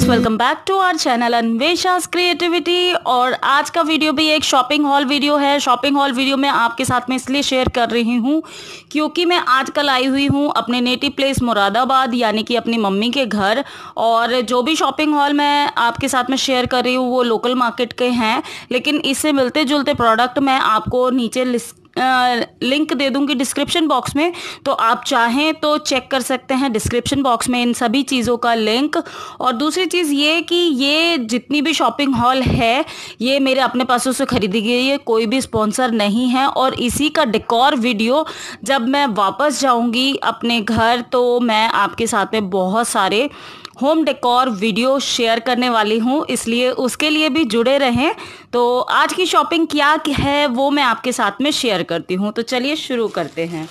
Welcome back to our channel Anvesha's creativity. और आज का वीडियो भी एक शॉपिंग हॉल वीडियो है। शॉपिंग हॉल वीडियो मैं आपके साथ में इसलिए शेयर कर रही हूँ क्योंकि मैं आजकल आई हुई हूँ अपने नेटिव प्लेस मुरादाबाद, यानी कि अपनी मम्मी के घर। और जो भी शॉपिंग हॉल मैं आपके साथ में शेयर कर रही हूँ वो लोकल मार्केट के हैं, लेकिन इससे मिलते जुलते प्रोडक्ट मैं आपको नीचे लिंक दे दूंगी डिस्क्रिप्शन बॉक्स में, तो आप चाहें तो चेक कर सकते हैं डिस्क्रिप्शन बॉक्स में इन सभी चीज़ों का लिंक। और दूसरी चीज़ ये कि ये जितनी भी शॉपिंग हॉल है ये मेरे अपने पैसों से खरीदी गई है, कोई भी स्पॉन्सर नहीं है। और इसी का डेकोर वीडियो जब मैं वापस जाऊंगी अपने घर तो मैं आपके साथ में बहुत सारे होम डेकोर वीडियो शेयर करने वाली हूँ, इसलिए उसके लिए भी जुड़े रहें। तो आज की शॉपिंग क्या है वो मैं आपके साथ में शेयर करती हूँ। तो चलिए शुरू करते हैं।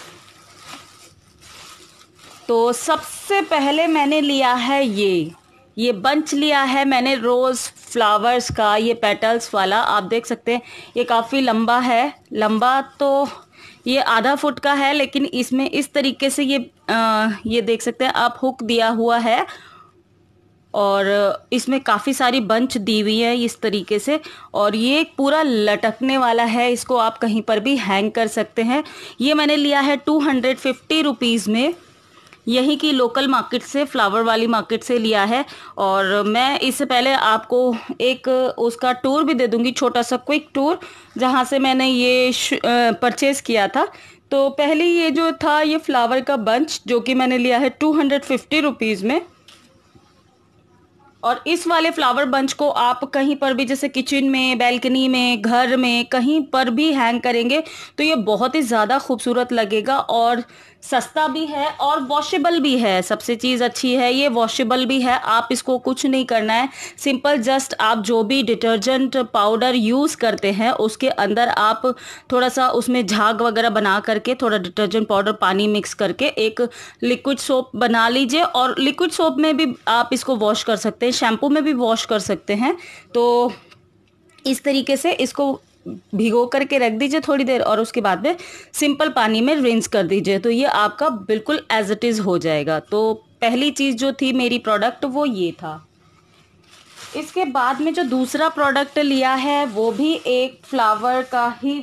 तो सबसे पहले मैंने लिया है ये बंच लिया है मैंने रोज़ फ्लावर्स का, ये पेटल्स वाला। आप देख सकते हैं ये काफ़ी लंबा है, लंबा तो ये आधा फुट का है, लेकिन इसमें इस तरीके से ये देख सकते हैं आप हुक दिया हुआ है और इसमें काफ़ी सारी बंच दी हुई है इस तरीके से। और ये पूरा लटकने वाला है, इसको आप कहीं पर भी हैंग कर सकते हैं। ये मैंने लिया है 250 रुपीज़ में, यहीं की लोकल मार्केट से, फ्लावर वाली मार्केट से लिया है। और मैं इससे पहले आपको एक उसका टूर भी दे दूंगी, छोटा सा क्विक टूर, जहां से मैंने ये परचेज़ किया था। तो पहले ये जो था ये फ्लावर का बंच जो कि मैंने लिया है 250 रुपीज़ में। और इस वाले फ्लावर बंच को आप कहीं पर भी, जैसे किचन में, बैल्कनी में, घर में, कहीं पर भी हैंग करेंगे तो ये बहुत ही ज़्यादा खूबसूरत लगेगा। और सस्ता भी है और वॉशेबल भी है। सबसे चीज़ अच्छी है ये वॉशेबल भी है। आप इसको कुछ नहीं करना है, सिंपल जस्ट आप जो भी डिटर्जेंट पाउडर यूज़ करते हैं उसके अंदर आप थोड़ा सा उसमें झाग वगैरह बना करके, थोड़ा डिटर्जेंट पाउडर पानी मिक्स करके एक लिक्विड सोप बना लीजिए। और लिक्विड सोप में भी आप इसको वॉश कर सकते हैं, शैम्पू में भी वॉश कर सकते हैं। तो इस तरीके से इसको भिगो करके रख दीजिए थोड़ी देर और उसके बाद में सिंपल पानी में रिंस कर दीजिए, तो ये आपका बिल्कुल एज इट इज़ हो जाएगा। तो पहली चीज़ जो थी मेरी प्रोडक्ट वो ये था। इसके बाद में जो दूसरा प्रोडक्ट लिया है वो भी एक फ्लावर का ही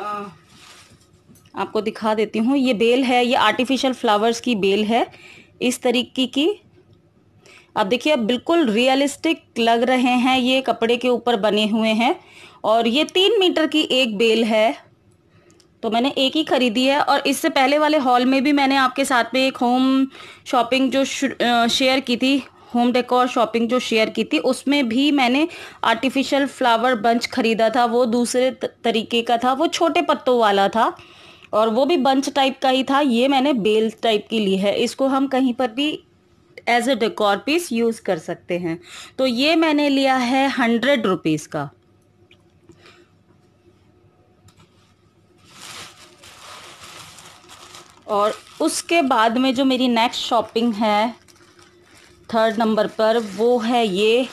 आपको दिखा देती हूँ। ये बेल है, ये आर्टिफिशियल फ्लावर्स की बेल है इस तरीके की। आप देखिए बिल्कुल रियलिस्टिक लग रहे हैं, ये कपड़े के ऊपर बने हुए हैं। और ये 3 मीटर की एक बेल है, तो मैंने एक ही खरीदी है। और इससे पहले वाले हॉल में भी मैंने आपके साथ में एक होम शॉपिंग जो शेयर की थी, होम डेकोर शॉपिंग जो शेयर की थी, उसमें भी मैंने आर्टिफिशियल फ्लावर बंच खरीदा था। वो दूसरे तरीके का था, वो छोटे पत्तों वाला था और वो भी बंच टाइप का ही था। ये मैंने बेल टाइप की ली है, इसको हम कहीं पर भी as a decor piece use कर सकते हैं। तो ये मैंने लिया है 100 रुपीज़ का। और उसके बाद में जो मेरी नेक्स्ट शॉपिंग है 3rd नंबर पर, वो है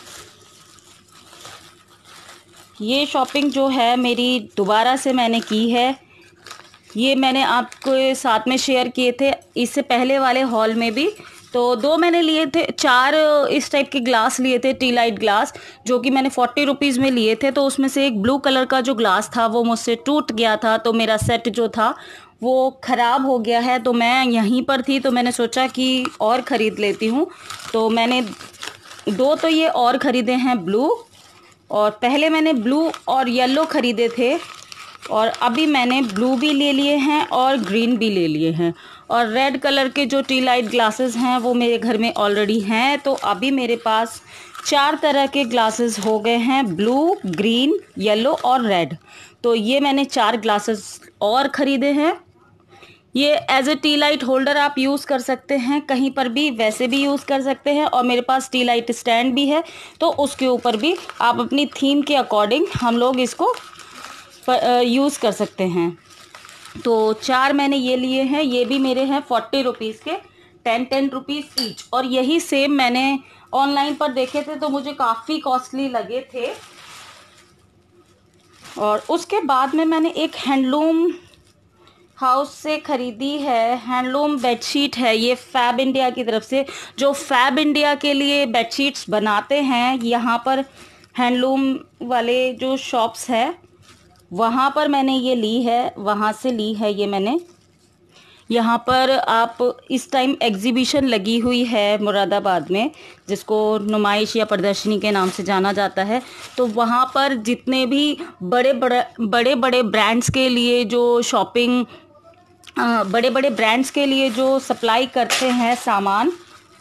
ये शॉपिंग जो है मेरी दोबारा से मैंने की है। ये मैंने आपको साथ में शेयर किए थे इससे पहले वाले हॉल में भी। तो 2 मैंने लिए थे, 4 इस टाइप के ग्लास लिए थे, टी लाइट ग्लास, जो कि मैंने 40 रुपीज़ में लिए थे। तो उसमें से एक ब्लू कलर का जो ग्लास था वो मुझसे टूट गया था, तो मेरा सेट जो था वो ख़राब हो गया है। तो मैं यहीं पर थी तो मैंने सोचा कि और ख़रीद लेती हूँ। तो मैंने 2 तो ये और ख़रीदे हैं ब्लू, और पहले मैंने ब्लू और येलो ख़रीदे थे, और अभी मैंने ब्लू भी ले लिए हैं और ग्रीन भी ले लिए हैं। और रेड कलर के जो टी लाइट ग्लासेस हैं वो मेरे घर में ऑलरेडी हैं। तो अभी मेरे पास 4 तरह के ग्लासेस हो गए हैं, ब्लू, ग्रीन, येलो और रेड। तो ये मैंने 4 ग्लासेस और ख़रीदे हैं। ये as a tea light holder आप यूज़ कर सकते हैं, कहीं पर भी वैसे भी यूज़ कर सकते हैं। और मेरे पास टी लाइट स्टैंड भी है, तो उसके ऊपर भी आप अपनी थीम के अकॉर्डिंग हम लोग इसको यूज़ कर सकते हैं। तो 4 मैंने ये लिए हैं, ये भी मेरे हैं 40 रुपीज़ के, 10 रुपीज़ ईच। और यही सेम मैंने ऑनलाइन पर देखे थे तो मुझे काफ़ी कॉस्टली लगे थे। और उसके बाद में मैंने एक हैंडलूम हाउस से ख़रीदी है। हैंडलूम बेडशीट है ये फैब इंडिया की तरफ से। जो फैब इंडिया के लिए बेडशीट्स बनाते हैं, यहाँ पर हैंडलूम वाले जो शॉप्स है वहाँ पर मैंने ये ली है, वहाँ से ली है ये मैंने। यहाँ पर आप इस टाइम एग्जीबिशन लगी हुई है मुरादाबाद में, जिसको नुमाइश या प्रदर्शनी के नाम से जाना जाता है। तो वहाँ पर जितने भी बड़े बड़े ब्रांड्स के लिए जो शॉपिंग, बड़े बड़े ब्रांड्स के लिए जो सप्लाई करते हैं सामान,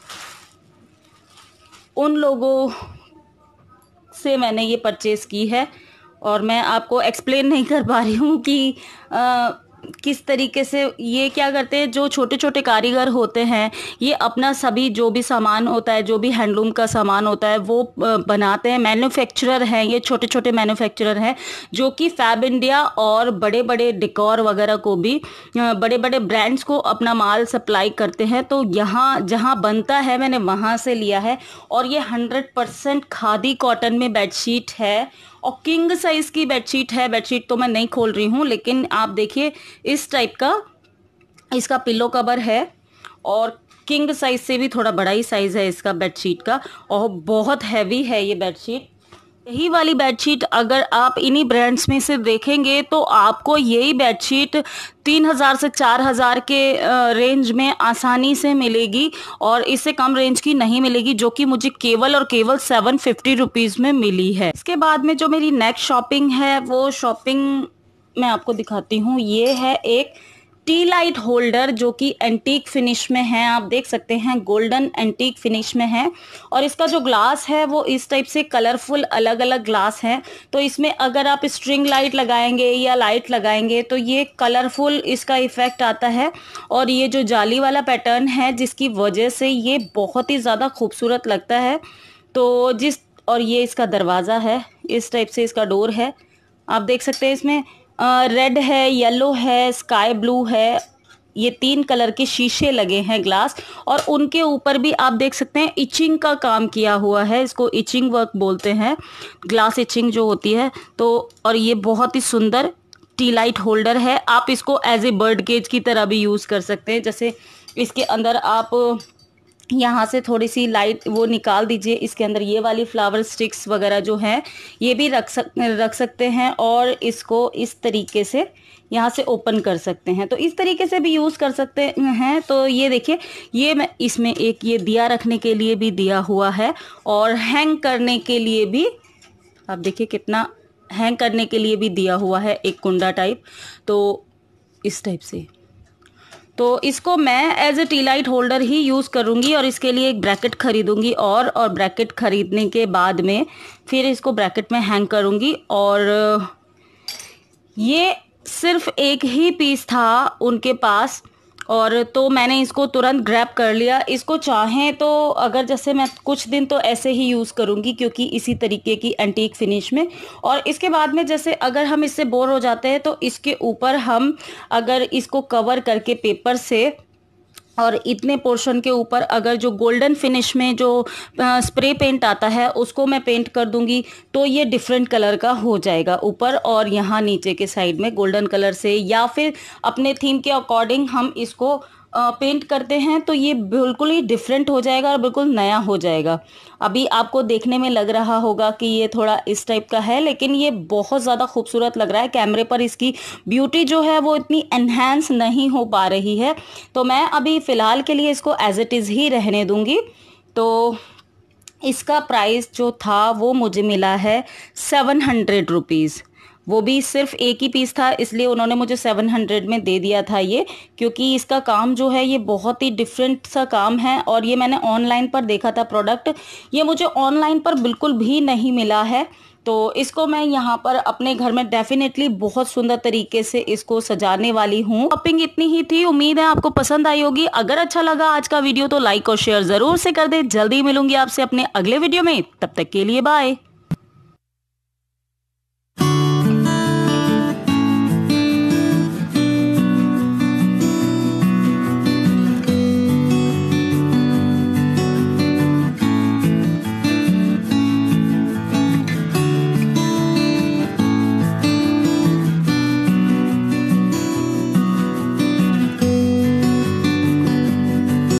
उन लोगों से मैंने ये परचेज़ की है। और मैं आपको एक्सप्लेन नहीं कर पा रही हूँ कि किस तरीके से ये क्या करते हैं। जो छोटे छोटे कारीगर होते हैं, ये अपना सभी जो भी सामान होता है, जो भी हैंडलूम का सामान होता है, वो बनाते हैं। मैन्युफैक्चरर हैं ये, छोटे छोटे मैन्युफैक्चरर हैं जो कि फैब इंडिया और बड़े बड़े डेकोर वगैरह को भी, बड़े बड़े ब्रांड्स को अपना माल सप्लाई करते हैं। तो यहाँ जहाँ बनता है मैंने वहाँ से लिया है। और ये 100% खादी कॉटन में बेडशीट है और किंग साइज़ की बेडशीट है। बेडशीट तो मैं नहीं खोल रही हूँ, लेकिन आप देखिए इस टाइप का इसका पिल्लो कवर है और किंग साइज़ से भी थोड़ा बड़ा ही साइज़ है इसका बेडशीट का, और बहुत हैवी है ये बेडशीट। यही वाली बेडशीट अगर आप इन्हीं ब्रांड्स में से देखेंगे तो आपको यही बेडशीट 3000 से 4000 के रेंज में आसानी से मिलेगी, और इससे कम रेंज की नहीं मिलेगी, जो कि मुझे केवल और केवल 750 रुपीज़ में मिली है। इसके बाद में जो मेरी नेक्स्ट शॉपिंग है, वो शॉपिंग मैं आपको दिखाती हूँ। ये है एक टी लाइट होल्डर जो कि एंटीक फिनिश में है। आप देख सकते हैं गोल्डन एंटीक फिनिश में है, और इसका जो ग्लास है वो इस टाइप से कलरफुल अलग अलग ग्लास हैं। तो इसमें अगर आप स्ट्रिंग लाइट लगाएंगे या लाइट लगाएंगे तो ये कलरफुल इसका इफ़ेक्ट आता है, और ये जो जाली वाला पैटर्न है जिसकी वजह से ये बहुत ही ज़्यादा खूबसूरत लगता है। तो और ये इसका दरवाज़ा है, इस टाइप से इसका डोर है। आप देख सकते हैं इसमें रेड है, येलो है, स्काई ब्लू है, ये 3 कलर के शीशे लगे हैं ग्लास, और उनके ऊपर भी आप देख सकते हैं इचिंग का काम किया हुआ है। इसको इचिंग वर्क बोलते हैं, ग्लास इचिंग जो होती है। तो और ये बहुत ही सुंदर टी लाइट होल्डर है। आप इसको एज ए बर्ड केज की तरह भी यूज़ कर सकते हैं। जैसे इसके अंदर आप यहाँ से थोड़ी सी लाइट वो निकाल दीजिए, इसके अंदर ये वाली फ्लावर स्टिक्स वगैरह जो हैं ये भी रख सकते हैं, और इसको इस तरीके से यहाँ से ओपन कर सकते हैं। तो इस तरीके से भी यूज़ कर सकते हैं। तो ये देखिए, ये मैं इसमें एक ये दिया रखने के लिए भी दिया हुआ है, और हैंग करने के लिए भी आप देखिए कितना हैंग करने के लिए भी दिया हुआ है, एक कुंडा टाइप। तो इस टाइप से तो इसको मैं as a tea light holder ही यूज़ करूँगी, और इसके लिए एक ब्रैकेट खरीदूँगी, और ब्रैकेट ख़रीदने के बाद में फिर इसको ब्रैकेट में हैंग करूँगी। और ये सिर्फ एक ही पीस था उनके पास, और तो मैंने इसको तुरंत ग्रैब कर लिया। इसको चाहें तो अगर जैसे मैं कुछ दिन तो ऐसे ही यूज़ करूँगी, क्योंकि इसी तरीके की एंटीक फिनिश में। और इसके बाद में जैसे अगर हम इससे बोर हो जाते हैं तो इसके ऊपर हम अगर इसको कवर करके पेपर से, और इतने पोर्शन के ऊपर अगर जो गोल्डन फिनिश में जो स्प्रे पेंट आता है उसको मैं पेंट कर दूंगी, तो ये डिफरेंट कलर का हो जाएगा ऊपर और यहाँ नीचे के साइड में गोल्डन कलर से, या फिर अपने थीम के अकॉर्डिंग हम इसको पेंट करते हैं तो ये बिल्कुल ही डिफरेंट हो जाएगा और बिल्कुल नया हो जाएगा। अभी आपको देखने में लग रहा होगा कि ये थोड़ा इस टाइप का है, लेकिन ये बहुत ज़्यादा खूबसूरत लग रहा है। कैमरे पर इसकी ब्यूटी जो है वो इतनी एनहेंस नहीं हो पा रही है, तो मैं अभी फ़िलहाल के लिए इसको एज इट इज़ ही रहने दूँगी। तो इसका प्राइस जो था वो मुझे मिला है 700 रुपीज़। वो भी सिर्फ एक ही पीस था, इसलिए उन्होंने मुझे 700 में दे दिया था ये, क्योंकि इसका काम जो है ये बहुत ही डिफरेंट सा काम है। और ये मैंने ऑनलाइन पर देखा था प्रोडक्ट, ये मुझे ऑनलाइन पर बिल्कुल भी नहीं मिला है। तो इसको मैं यहाँ पर अपने घर में डेफिनेटली बहुत सुंदर तरीके से इसको सजाने वाली हूँ। शॉपिंग इतनी ही थी, उम्मीद है आपको पसंद आई होगी। अगर अच्छा लगा आज का वीडियो तो लाइक और शेयर ज़रूर से कर दे। जल्दी मिलूंगी आपसे अपने अगले वीडियो में, तब तक के लिए बाय।